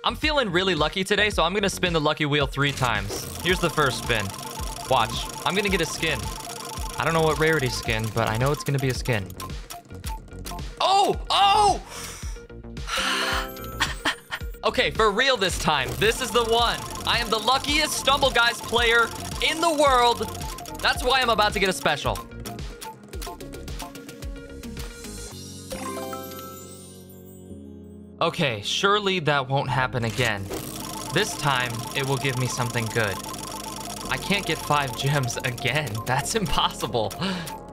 I'm feeling really lucky today, so I'm gonna spin the lucky wheel 3 times. Here's the first spin. Watch. I'm gonna get a skin. I don't know what rarity skin, but I know it's gonna be a skin. Oh! Oh! Okay, for real this time. This is the one. I am the luckiest Stumble Guys player in the world. That's why I'm about to get a special. Okay, surely that won't happen again. This time, it will give me something good. I can't get 5 gems again. That's impossible.